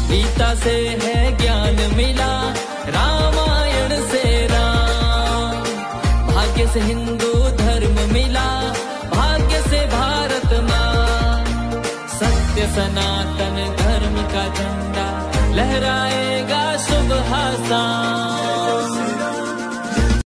गीता से है ज्ञान मिला, रामायण से राम। भाग्य से हिंदू धर्म मिला, भाग्य से भारत माँ। सत्य सनातन धर्म का झंडा लहराएगा सुबह शाम।